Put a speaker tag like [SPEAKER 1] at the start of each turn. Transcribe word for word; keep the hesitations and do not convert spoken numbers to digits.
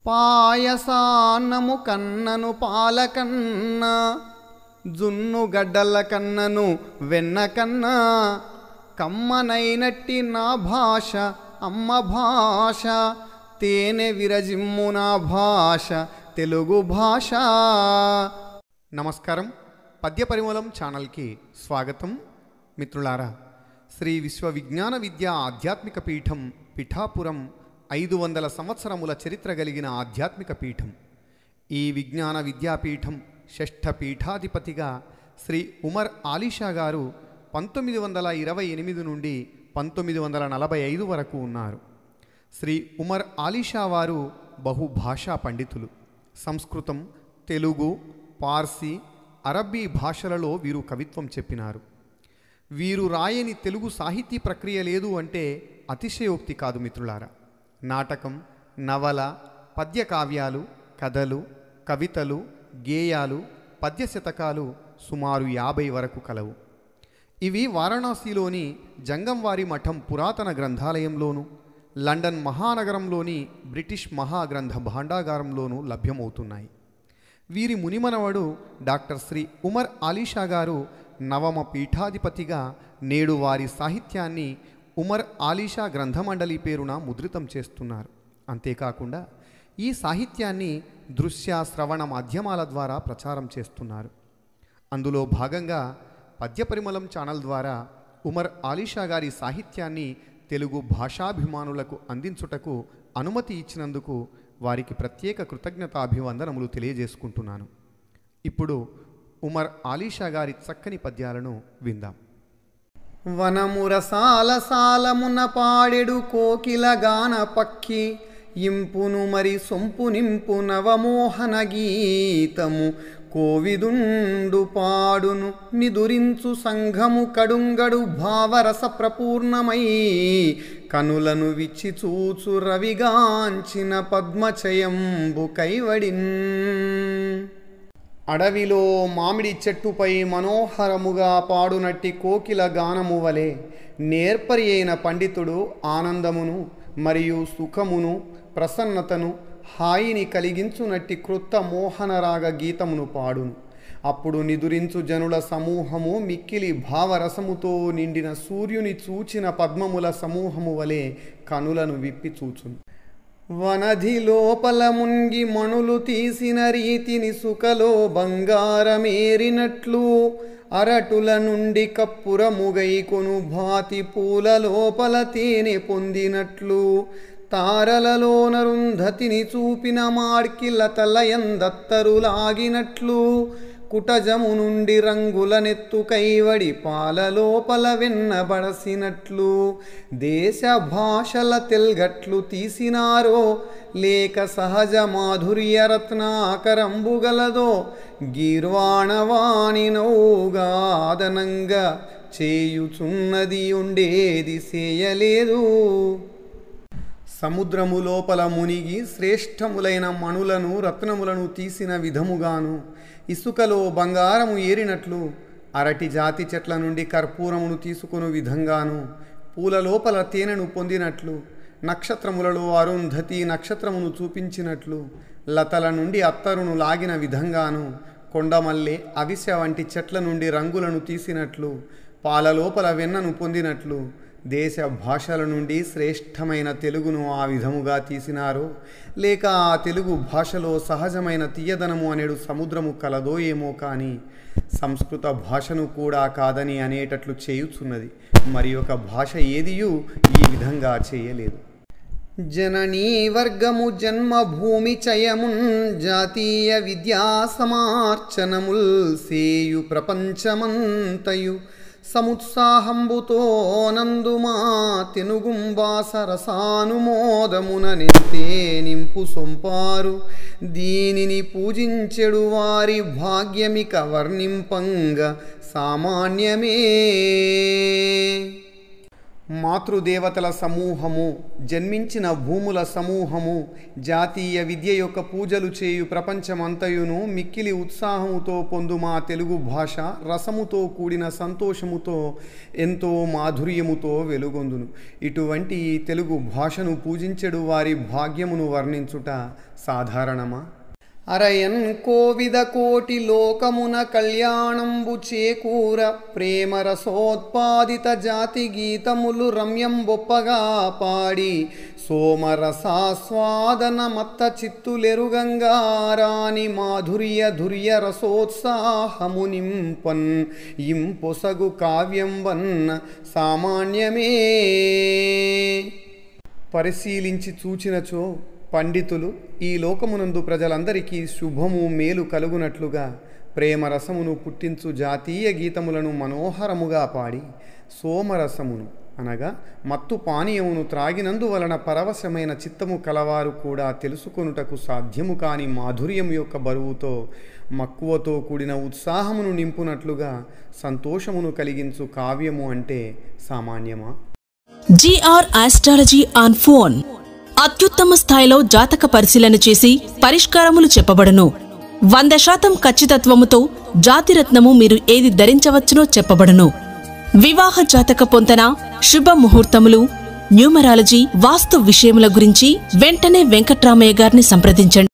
[SPEAKER 1] పాయసాన్నము కన్నను పాలకన్న, జున్ను గడ్డల కన్నను వెన్న కన్నా, కమ్మనైనట్టి నా భాష అమ్మ భాష, తేనె విరజిమ్ము నా భాష తెలుగు భాష. నమస్కారం. పద్య పరిమళం ఛానల్కి స్వాగతం. మిత్రులారా, శ్రీ విశ్వ విజ్ఞాన విద్యా ఆధ్యాత్మిక పీఠం పిఠాపురం ఐదు వందల సంవత్సరముల చరిత్ర కలిగిన ఆధ్యాత్మిక పీఠం. ఈ విజ్ఞాన విద్యాపీఠం షష్ఠ పీఠాధిపతిగా శ్రీ ఉమర్ ఆలీషా గారు పంతొమ్మిది వందల ఇరవై ఎనిమిది నుండి పంతొమ్మిది వందల నలభై ఐదు వరకు ఉన్నారు. శ్రీ ఉమర్ ఆలీషా వారు బహుభాషా పండితులు. సంస్కృతం, తెలుగు, పార్సీ, అరబ్బీ భాషలలో వీరు కవిత్వం చెప్పినారు. వీరు రాయని తెలుగు సాహితీ ప్రక్రియ లేదు అంటే అతిశయోక్తి కాదు మిత్రులారా. నాటకం, నవల, పద్యకావ్యాలు, కథలు, కవితలు, గేయాలు, పద్యశతకాలు సుమారు యాభై వరకు కలవు. ఇవి వారణాసిలోని జంగంవారి మఠం పురాతన గ్రంథాలయంలోను, లండన్ మహానగరంలోని బ్రిటిష్ మహాగ్రంథ భాండాగారంలోనూ లభ్యమవుతున్నాయి. వీరి మునిమనవడు డాక్టర్ శ్రీ ఉమర్ ఆలీషా గారు నవమ పీఠాధిపతిగా నేడు వారి సాహిత్యాన్ని ఉమర్ ఆలీషా గ్రంథమండలి పేరున ముద్రితం చేస్తున్నారు. అంతేకాకుండా ఈ సాహిత్యాన్ని దృశ్య శ్రవణ మాధ్యమాల ద్వారా ప్రచారం చేస్తున్నారు. అందులో భాగంగా పద్యపరిమళం ఛానల్ ద్వారా ఉమర్ ఆలీషా గారి సాహిత్యాన్ని తెలుగు భాషాభిమానులకు అందించుటకు అనుమతి ఇచ్చినందుకు వారికి ప్రత్యేక కృతజ్ఞతాభివందనములు తెలియజేసుకుంటున్నాను. ఇప్పుడు ఉమర్ ఆలీషా గారి చక్కని పద్యాలను విందాం. వనమురసాల సాలమున పాడెడు కోకిల గాన పక్కి, ఇంపును మరి సొంపు నింపు నవమోహన గీతము, కోవిదుండు పాడును నిదురించు సంఘము కడుంగడు భావరస ప్రపూర్ణమై, కనులను విచ్చి చూచు రవిగాంచిన పద్మచయంబు కైవడిన్. అడవిలో మామిడి చెట్టుపై మనోహరముగా పాడునట్టి కోకిల గానము వలె నేర్పరి అయిన పండితుడు ఆనందమును మరియు సుఖమును ప్రసన్నతను హాయిని కలిగించునట్టి క్రొత్త మోహనరాగ గీతమును పాడును. అప్పుడు నిదురించు జనుల సమూహము మిక్కిలి భావరసముతో నిండిన సూర్యుని చూచిన పద్మముల సమూహము వలె కనులను విప్పి చూచును. వనధి లోపల మున్గి మణులు తీసిన రీతిని సుకలో బంగారమేరినట్లు, అరటుల నుండి కప్పురముగై కొను భాతి పూల లోపల తేనె పొందినట్లు, తారలలో నరుంధతిని చూపిన మార్కిల తలయందత్తరులాగినట్లు, కుటజము నుండి రంగుల నెత్తు కైవడి పాల లోపల వెన్నబడసినట్లు, దేశ భాషల తెల్గట్లు తీసినారో లేక సహజ మాధుర్య రత్నాకరంబుగలదో, గీర్వాణవాణి నౌగాదనంగా చేయుచున్నది ఉండేది చేయలేదు. సముద్రము లోపల మునిగి శ్రేష్టములైన మణులను రత్నములను తీసిన విధముగాను, ఇసుకలో బంగారము ఏరినట్లు, అరటి జాతి చెట్ల నుండి కర్పూరమును తీసుకుని విధంగాను, పూల లోపల తేనెను పొందినట్లు, నక్షత్రములలో అరుంధతి నక్షత్రమును చూపించినట్లు, లతల నుండి అత్తరును లాగిన విధంగాను, కొండమల్లె అవిసె వంటి చెట్ల నుండి రంగులను తీసినట్లు, పాల లోపల వెన్నను పొందినట్లు, దేశ భాషల నుండి శ్రేష్టమైన తెలుగును ఆ విధముగా తీసినారో లేక ఆ తెలుగు భాషలో సహజమైన తీయదనము అనేడు సముద్రము కలదో ఏమో కానీ సంస్కృత భాషను కూడా కాదని అనేటట్లు చేయుచున్నది. మరి ఒక భాష ఏదియూ ఈ విధంగా చేయలేదు. జననీ వర్గము జన్మభూమి చయమున్, జాతీయ విద్యా సమార్చనముల్ సేయు ప్రపంచమంతయు, సముత్సాహంబుతో నందుమా తెనుగుంబాస రసానుమోదమున నింతే నింపు సొంపారు, దీనిని పూజించెడు వారి భాగ్యమిక వర్ణింపంగ సామాన్యమే. మాతృదేవతల సమూహము, జన్మించిన భూముల సమూహము, జాతీయ విద్య యొక్క పూజలు చేయు ప్రపంచమంతయును మిక్కిలి ఉత్సాహముతో పొందు మా తెలుగు భాష రసముతో కూడిన సంతోషముతో ఎంతో మాధుర్యముతో వెలుగొందును. ఇటువంటి తెలుగు భాషను పూజించెడు వారి భాగ్యమును వర్ణించుట సాధారణమా? అరయన్ కోవిద కోటి లోకమున కళ్యాణంబు చేకూర ప్రేమ రసోత్పాదిత జాతి గీతములు రమ్యం బొప్పగా పాడి సోమరసాస్వాదన మత్త చిత్తులెరుగంగారాని మాధుర్య ధుర్య రసోత్సాహము నింపన్ ఇంపొసగు కావ్యం వన్న సామాన్యమే. పరిశీలించి చూచినచో పండితులు ఈ లోకమునందు ప్రజలందరికీ శుభము మేలు కలుగునట్లుగా ప్రేమరసమును పుట్టించు జాతీయ గీతములను మనోహరముగా పాడి సోమరసమును అనగా మత్తు పానీయమును త్రాగినందువలన పరవశమైన చిత్తము కలవారు కూడా తెలుసుకొనుటకు సాధ్యము కాని మాధుర్యం యొక్క బరువుతో మక్కువతో కూడిన ఉత్సాహమును నింపునట్లుగా సంతోషమును కలిగించు కావ్యము అంటే సామాన్యమా?
[SPEAKER 2] G R astrology on phone. అత్యుత్తమ స్థాయిలో జాతక పరిశీలన చేసి పరిష్కారములు చెప్పబడును. వంద శాతం ఖచ్చితత్వముతో జాతిరత్నము మీరు ఏది ధరించవచ్చునో చెప్పబడును. వివాహ జాతక పొంతన, శుభ ముహూర్తములు, న్యూమరాలజీ, వాస్తు విషయముల గురించి వెంటనే వెంకట్రామయ్య గారిని సంప్రదించండి.